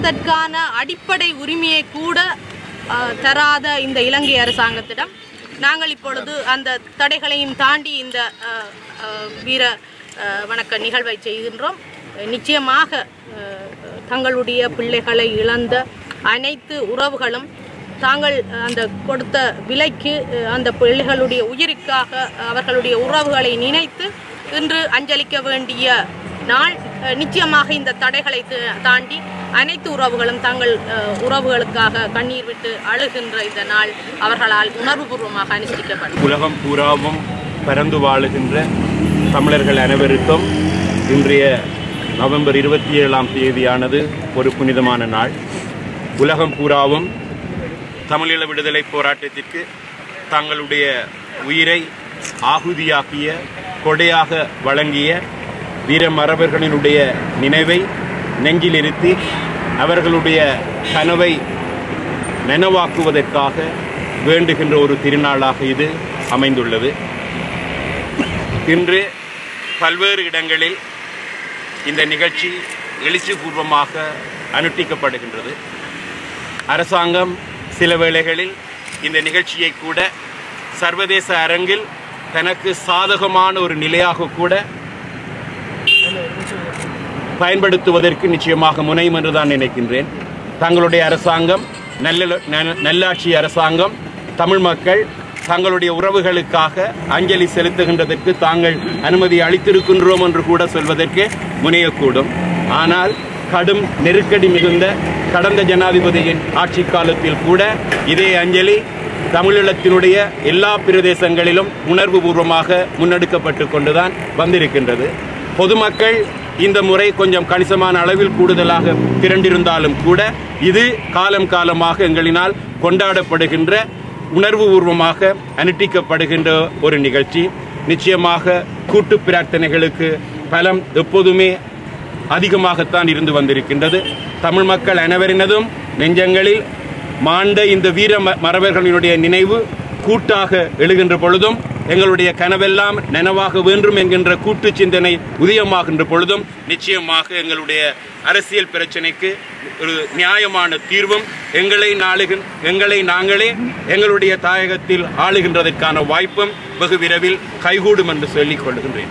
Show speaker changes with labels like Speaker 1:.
Speaker 1: வாழ்வதற்கான அடிப்படை உரிமையை கூட தராத இந்த இலங்கை அரசாங்கத்திடம் நாங்கள் இப்பொழுது அந்த தடைகளையும் தாண்டி இந்த வீர வணக்க நிகழ்வை செய்கின்றோம். நிச்சயமாக தங்களுடைய பிள்ளைகளை இழந்த அனைத்து உறவுகளும் தாங்கள் அந்த கொடுத்த விலைக்கு அந்த பிள்ளைகளுடைய உயிருக்காக அவர்களுடைய உறவுகளை நினைத்து இன்று அஞ்சலிக்க வேண்டிய நாள். நிச்சயமாக இந்த தடைகளை தாண்டி அனைத்து உறவுகளும் தங்கள் உறவுகளுக்காக கண்ணீர் விட்டு அழுகின்ற இந்த நாள் அவர்களால் உணர்வுபூர்வமாக அனுஷ்டிக்கப்படும்.
Speaker 2: உலகம் பூராவும் பரந்து வாழுகின்ற தமிழர்கள் அனைவருக்கும் இன்றைய நவம்பர் 27ஆம் தேதியானது ஒரு புனிதமான நாள். உலகம் பூராவும் தமிழீழ விடுதலை போராட்டத்திற்கு தங்களுடைய உயிரை ஆகுதியாக்கிய கொடையாக வழங்கிய வீர மறவர்களினுடைய நினைவை நெஞ்சில் இருத்தி அவர்களுடைய கனவை நனவாக்குவதற்காக வேண்டுகின்ற ஒரு திருநாளாக இது அமைந்துள்ளது. இன்று பல்வேறு இடங்களில் இந்த நிகழ்ச்சி எழுச்சிபூர்வமாக அனுஷ்டிக்கப்படுகின்றது. அரசாங்கம் சில வேளைகளில் இந்த நிகழ்ச்சியை கூட சர்வதேச அரங்கில் தனக்கு சாதகமான ஒரு நிலையாக கூட பயன்படுத்துவதற்கு நிச்சயமாக முனையும் என்று தான் நினைக்கின்றேன். தங்களுடைய அரசாங்கம் நல்லாட்சி அரசாங்கம் தமிழ் மக்கள் தங்களுடைய உறவுகளுக்காக அஞ்சலி செலுத்துகின்றதற்கு தாங்கள் அனுமதி அளித்திருக்கின்றோம் என்று கூட சொல்வதற்கு முனையக்கூடும். ஆனால் கடும் நெருக்கடி மிகுந்த கடந்த ஜனாதிபதியின் ஆட்சி காலத்தில் கூட இதே அஞ்சலி தமிழீழத்தினுடைய எல்லா பிரதேசங்களிலும் உணர்வுபூர்வமாக முன்னெடுக்கப்பட்டு கொண்டுதான் வந்திருக்கின்றது. பொதுமக்கள் இந்த முறை கொஞ்சம் கணிசமான அளவில் கூடுதலாக திரண்டிருந்தாலும் கூட இது காலம் காலமாக எங்களினால் கொண்டாடப்படுகின்ற உணர்வுபூர்வமாக அனுஷ்டிக்கப்படுகின்ற ஒரு நிகழ்ச்சி. நிச்சயமாக கூட்டு பிரார்த்தனைகளுக்கு பலம் எப்போதுமே அதிகமாகத்தான் இருந்து வந்திருக்கின்றது. தமிழ் மக்கள் அனைவரினதும் நெஞ்சங்களில் மாண்ட இந்த வீர மறவர்களினுடைய நினைவு கூட்டாக எழுகின்ற பொழுதும் எங்களுடைய கனவெல்லாம் நனவாக வேண்டும் என்கின்ற கூட்டு சிந்தனை உதயமாகின்ற பொழுதும் நிச்சயமாக எங்களுடைய அரசியல் பிரச்சனைக்கு ஒரு நியாயமான தீர்வும் எங்களை நாங்களே எங்களுடைய தாயகத்தில் ஆளுகின்றதற்கான வாய்ப்பும் வெகு விரைவில் கைகூடும் என்று சொல்லிக் கொள்கின்றேன்.